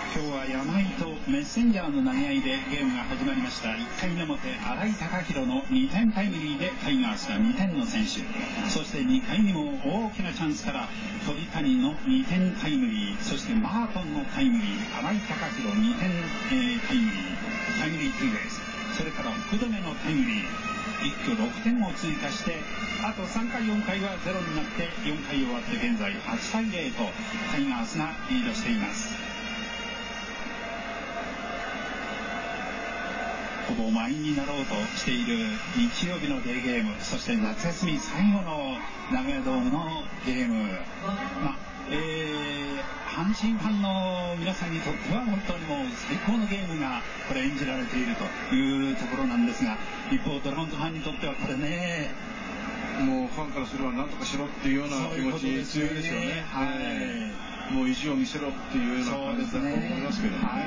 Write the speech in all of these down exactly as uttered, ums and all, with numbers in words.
今日は山井とメッセンジャーの投げ合いでゲームが始まりました。いっかいの表、新井貴弘のにてんタイムリーでタイガースがにてんの先取。そしてにかいにも大きなチャンスから鳥谷のにてんタイムリー、そしてマートンのタイムリー、新井貴弘にてん、えー、タイムリー、タイムリーツーベース、それから福留のタイムリー、一挙ろくてんを追加して、あとさんかいよんかいはゼロになってよんかい終わって現在はちたいゼロとタイガースがリードしています。ほぼ満員になろうとしている日曜日のデーゲーム、そして夏休み最後の名古屋ドームのゲーム、まあえー、阪神ファンの皆さんにとっては本当にもう最高のゲームがこれ演じられているというところなんですが、一方ドラゴンズファンにとってはこれね、 もうファンからすれば何とかしろっていうような気持ち強いですよね。はい、もう意地を見せろっていうような感じだと思いますけどね。はい、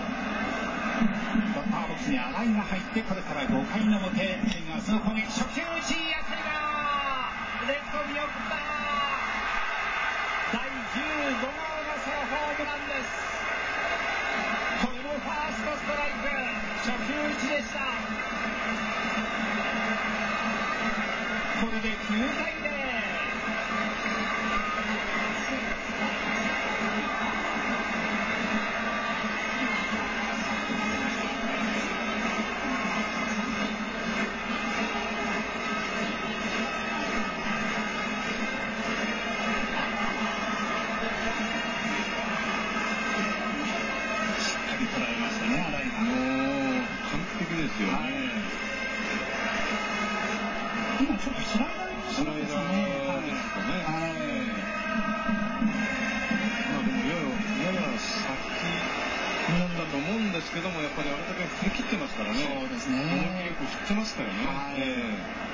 バッターボックスに新井が入って、これからごかいの表、タイガースの攻撃、初球打ち、当たりがレフト見送った。だいじゅうごごうのソロホームランです。これもファーストストライク、初球打ちでした。これできゅうたいゼロ。 ですよね。 今ちょっとスライダースライダーですかね。はい。まあでもやややや先なんだと思うんですけども、やっぱりあれだけ振り切ってますからね。 そうですね。 思いっきりよく振ってますからね。 はい。えー